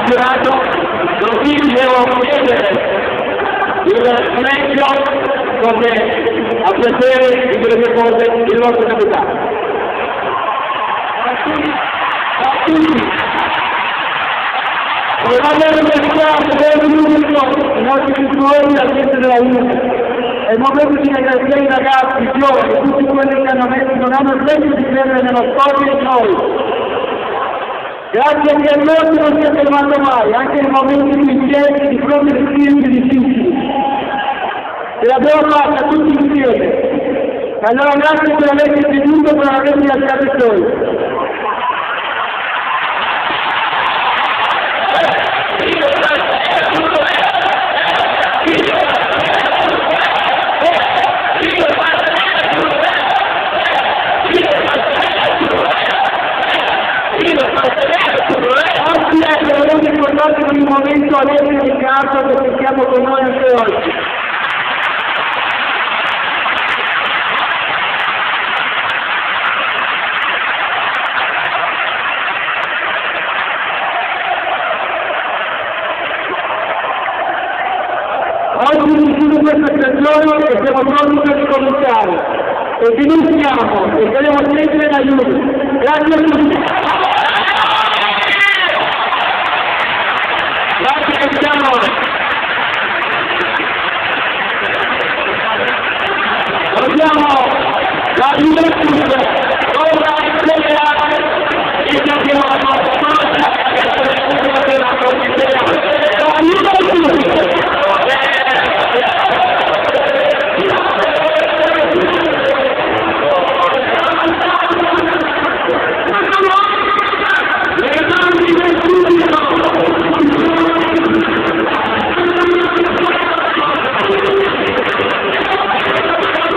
campionato, così devo chiedere il meglio come a piacere di quelle cose il nostro capitano. A tutti. Vorrei ringraziare i nostri istruttori, la gente della UNI. È il momento di ringraziare i ragazzi, i giovani, tutti quelli che non hanno smesso di credere nella storia e in noi. Grazie a che loro non si è fermato mai, anche nei momenti più incerti di fronte alle sfide più difficili. Ce l'abbiamo fatta tutti insieme. Allora grazie per averci creduto e per averci lasciato soli. Oggi è veramente importante per il momento Alessio e Riccardo che siamo con noi anche oggi. Oggi chiude questa stagione e siamo pronti per ricominciare. E vi iniziamo e saremo sempre in aiuto. Grazie a tutti. Grazie Cristiano. Abbiamo la